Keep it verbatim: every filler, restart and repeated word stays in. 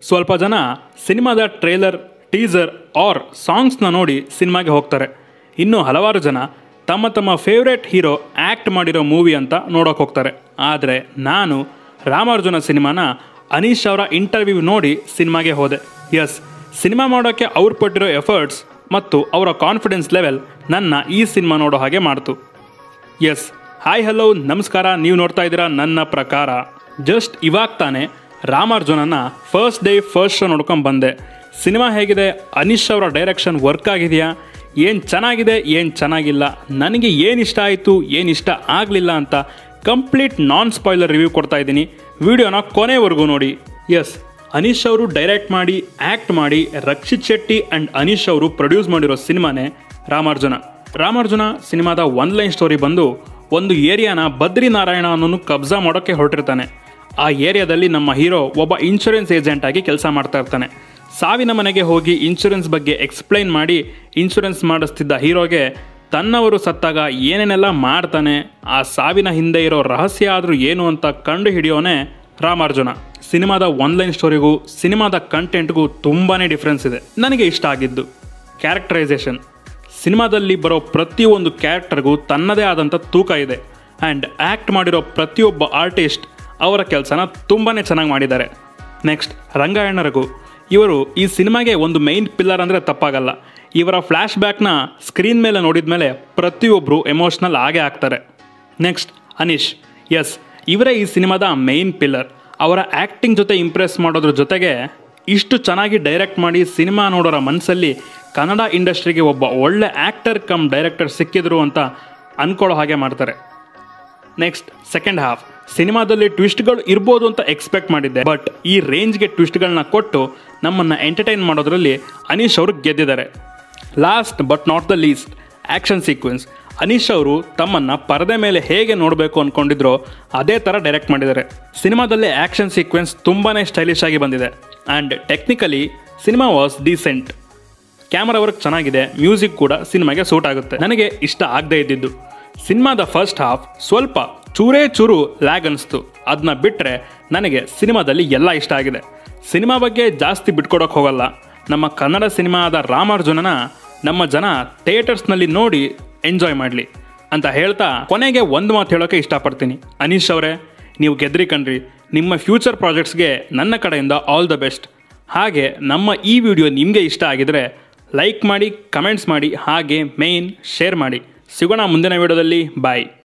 ಸ್ವಲ್ಪ ಜನ ಸಿನಿಮಾದ ಟ್ರೇಲರ್, ಟೀಸರ್ ಆರ್ ಸಾಂಗ್ಸ್ನ ನೋಡಿ ಸಿನಿಮಾಗೆ ಹೋಗ್ತಾರೆ. ಇನ್ನು ಹಲವಾರು ಜನ ತಮ್ಮ ತಮ್ಮ ಫೇವ್ರೇಟ್ ಹೀರೋ ಆ್ಯಕ್ಟ್ ಮಾಡಿರೋ ಮೂವಿ ಅಂತ ನೋಡೋಕೆ ಹೋಗ್ತಾರೆ. ಆದರೆ ನಾನು ರಾಮಾರ್ಜುನ ಸಿನಿಮಾನ ಅನೀಶ್ ಅವರ ಇಂಟರ್ವ್ಯೂ ನೋಡಿ ಸಿನಿಮಾಗೆ ಹೋದೆ. ಎಸ್, ಸಿನಿಮಾ ಮಾಡೋಕ್ಕೆ ಅವ್ರು ಪಟ್ಟಿರೋ ಎಫರ್ಟ್ಸ್ ಮತ್ತು ಅವರ ಕಾನ್ಫಿಡೆನ್ಸ್ ಲೆವೆಲ್ ನನ್ನ ಈ ಸಿನಿಮಾ ನೋಡೋ ಹಾಗೆ ಮಾಡ್ತು. ಎಸ್, ಹಾಯ್ ಹಲೋ ನಮಸ್ಕಾರ. ನೀವು ನೋಡ್ತಾ ಇದ್ದೀರಾ ನನ್ನ ಪ್ರಕಾರ. ಜಸ್ಟ್ ಇವಾಗ ತಾನೇ ರಾಮಾರ್ಜುನನ ಫಸ್ಟ್ ಡೇ ಫಸ್ಟ್ ಶೋ ನೋಡ್ಕೊಂಡು ಬಂದೆ. ಸಿನಿಮಾ ಹೇಗಿದೆ, ಅನೀಶ್ ಅವರ ಡೈರೆಕ್ಷನ್ ವರ್ಕ್ ಆಗಿದೆಯಾ, ಏನು ಚೆನ್ನಾಗಿದೆ ಏನು ಚೆನ್ನಾಗಿಲ್ಲ, ನನಗೆ ಏನು ಇಷ್ಟ ಆಯಿತು ಏನು ಇಷ್ಟ ಆಗಲಿಲ್ಲ ಅಂತ ಕಂಪ್ಲೀಟ್ ನಾನ್ ಸ್ಪಾಯ್ಲರ್ ರಿವ್ಯೂ ಕೊಡ್ತಾ ಇದ್ದೀನಿ. ವಿಡಿಯೋನ ಕೊನೆವರೆಗೂ ನೋಡಿ. ಎಸ್, ಅನೀಶ್ ಅವರು ಡೈರೆಕ್ಟ್ ಮಾಡಿ ಆ್ಯಕ್ಟ್ ಮಾಡಿ ರಕ್ಷಿತ್ ಶೆಟ್ಟಿ ಆ್ಯಂಡ್ ಅನೀಶ್ ಅವರು ಪ್ರೊಡ್ಯೂಸ್ ಮಾಡಿರೋ ಸಿನಿಮಾನೇ ರಾಮಾರ್ಜುನ. ರಾಮಾರ್ಜುನ ಸಿನಿಮಾದ ಒನ್ ಲೈನ್ ಸ್ಟೋರಿ ಬಂದು, ಒಂದು ಏರಿಯಾನ ಬದ್ರಿನಾರಾಯಣ ಅನ್ನೋನು ಕಬ್ಜಾ ಮಾಡೋಕ್ಕೆ ಹೊರಟಿರ್ತಾನೆ. ಆ ಏರಿಯಾದಲ್ಲಿ ನಮ್ಮ ಹೀರೋ ಒಬ್ಬ ಇನ್ಶೂರೆನ್ಸ್ ಏಜೆಂಟ್ ಆಗಿ ಕೆಲಸ ಮಾಡ್ತಾ ಇರ್ತಾನೆ. ಸಾವಿನ ಮನೆಗೆ ಹೋಗಿ ಇನ್ಶೂರೆನ್ಸ್ ಬಗ್ಗೆ ಎಕ್ಸ್ಪ್ಲೈನ್ ಮಾಡಿ ಇನ್ಶೂರೆನ್ಸ್ ಮಾಡಿಸ್ತಿದ್ದ ಹೀರೋಗೆ ತನ್ನವರು ಸತ್ತಾಗ ಏನೇನೆಲ್ಲ ಮಾಡ್ತಾನೆ, ಆ ಸಾವಿನ ಹಿಂದೆ ಇರೋ ರಹಸ್ಯ ಆದರೂ ಏನು ಅಂತ ಕಂಡು ಹಿಡಿಯೋನೇ ರಾಮಾರ್ಜುನ. ಸಿನಿಮಾದ ಒನ್ ಲೈನ್ ಸ್ಟೋರಿಗೂ ಸಿನಿಮಾದ ಕಂಟೆಂಟ್ಗೂ ತುಂಬಾ ಡಿಫ್ರೆನ್ಸ್ ಇದೆ. ನನಗೆ ಇಷ್ಟ ಆಗಿದ್ದು ಕ್ಯಾರೆಕ್ಟರೈಸೇಷನ್. ಸಿನಿಮಾದಲ್ಲಿ ಬರೋ ಪ್ರತಿಯೊಂದು ಕ್ಯಾರೆಕ್ಟರ್ಗೂ ತನ್ನದೇ ಆದಂಥ ತೂಕ ಇದೆ. ಆ್ಯಂಡ್ ಆ್ಯಕ್ಟ್ ಮಾಡಿರೋ ಪ್ರತಿಯೊಬ್ಬ ಆರ್ಟಿಸ್ಟ್ ಅವರ ಕೆಲಸನ ತುಂಬಾ ಚೆನ್ನಾಗಿ ಮಾಡಿದ್ದಾರೆ. ನೆಕ್ಸ್ಟ್, ರಂಗಾಯಣ ರಘು. ಇವರು ಈ ಸಿನಿಮಾಗೆ ಒಂದು ಮೈನ್ ಪಿಲ್ಲರ್ ಅಂದರೆ ತಪ್ಪಾಗಲ್ಲ. ಇವರ ಫ್ಲ್ಯಾಶ್ ಬ್ಯಾಕ್ನ ಸ್ಕ್ರೀನ್ ಮೇಲೆ ನೋಡಿದ ಮೇಲೆ ಪ್ರತಿಯೊಬ್ಬರು ಎಮೋಷ್ನಲ್ ಆಗೇ ಆಗ್ತಾರೆ. ನೆಕ್ಸ್ಟ್, ಅನೀಶ್. ಎಸ್, ಇವರೇ ಈ ಸಿನಿಮಾದ ಮೈನ್ ಪಿಲ್ಲರ್. ಅವರ ಆ್ಯಕ್ಟಿಂಗ್ ಜೊತೆ ಇಂಪ್ರೆಸ್ ಮಾಡೋದ್ರ ಜೊತೆಗೆ ಇಷ್ಟು ಚೆನ್ನಾಗಿ ಡೈರೆಕ್ಟ್ ಮಾಡಿ ಸಿನಿಮಾ ನೋಡೋರ ಮನಸ್ಸಲ್ಲಿ ಕನ್ನಡ ಇಂಡಸ್ಟ್ರಿಗೆ ಒಬ್ಬ ಒಳ್ಳೆ ಆ್ಯಕ್ಟರ್ ಕಮ್ ಡೈರೆಕ್ಟರ್ ಸಿಕ್ಕಿದ್ರು ಅಂತ ಅಂದ್ಕೊಳ್ಳೋ ಹಾಗೆ ಮಾಡ್ತಾರೆ. Next, second half. ಸಿನಿಮಾದಲ್ಲಿ ಟ್ವಿಸ್ಟ್ಗಳು ಇರ್ಬೋದು ಅಂತ ಎಕ್ಸ್ಪೆಕ್ಟ್ ಮಾಡಿದ್ದೆ, ಬಟ್ ಈ ರೇಂಜ್ಗೆ ಟ್ವಿಸ್ಟ್ಗಳನ್ನ ಕೊಟ್ಟು ನಮ್ಮನ್ನು ಎಂಟರ್ಟೈನ್ ಮಾಡೋದ್ರಲ್ಲಿ ಅನೀಶ್ ಅವರು ಗೆದ್ದಿದ್ದಾರೆ. Last but not the least, action sequence. Aneesh ಅವರು ತಮ್ಮನ್ನು ಪರದೆ ಮೇಲೆ ಹೇಗೆ ನೋಡಬೇಕು ಅಂದ್ಕೊಂಡಿದ್ರೋ ಅದೇ ಥರ ಡೈರೆಕ್ಟ್ ಮಾಡಿದ್ದಾರೆ. ಸಿನಿಮಾದಲ್ಲಿ ಆ್ಯಕ್ಷನ್ ಸೀಕ್ವೆನ್ಸ್ ತುಂಬಾ ಸ್ಟೈಲಿಶ್ ಆಗಿ ಬಂದಿದೆ. And technically cinema was decent. Camera work ಚೆನ್ನಾಗಿದೆ, ಮ್ಯೂಸಿಕ್ ಕೂಡ ಸಿನಿಮಾಗೆ ಸೂಟ್ ಆಗುತ್ತೆ. ನನಗೆ ಇಷ್ಟ ಆಗದೇ ಇದ್ದಿದ್ದು ಸಿನಿಮಾದ ಫಸ್ಟ್ ಹಾಫ್ ಸ್ವಲ್ಪ ಚೂರೇ ಚೂರು ಲ್ಯಾಗ್ ಅನಿಸ್ತು. ಅದನ್ನ ಬಿಟ್ಟರೆ ನನಗೆ ಸಿನಿಮಾದಲ್ಲಿ ಎಲ್ಲ ಇಷ್ಟ ಆಗಿದೆ. ಸಿನಿಮಾ ಬಗ್ಗೆ ಜಾಸ್ತಿ ಬಿಟ್ಕೊಡೋಕೆ ಹೋಗಲ್ಲ. ನಮ್ಮ ಕನ್ನಡ ಸಿನಿಮಾ ಆದ ರಾಮಾರ್ಜುನನ ನಮ್ಮ ಜನ ಥಿಯೇಟರ್ಸ್ನಲ್ಲಿ ನೋಡಿ ಎಂಜಾಯ್ ಮಾಡಲಿ ಅಂತ ಹೇಳ್ತಾ ಕೊನೆಗೆ ಒಂದು ಮಾತು ಹೇಳೋಕ್ಕೆ ಇಷ್ಟಪಡ್ತೀನಿ. ಅನೀಶ್ ಅವರೇ, ನೀವು ಗೆದ್ರಿ ಕಣ್ರಿ. ನಿಮ್ಮ ಫ್ಯೂಚರ್ ಪ್ರಾಜೆಕ್ಟ್ಸ್ಗೆ ನನ್ನ ಕಡೆಯಿಂದ ಆಲ್ ದ ಬೆಸ್ಟ್. ಹಾಗೆ ನಮ್ಮ ಈ ವಿಡಿಯೋ ನಿಮಗೆ ಇಷ್ಟ ಆಗಿದರೆ ಲೈಕ್ ಮಾಡಿ, ಕಮೆಂಟ್ಸ್ ಮಾಡಿ, ಹಾಗೆ ಮೇಯ್ನ್ ಶೇರ್ ಮಾಡಿ. ಸಿಗೋಣ ಮುಂದಿನ ವಿಡಿಯೋದಲ್ಲಿ. ಬಾಯ್.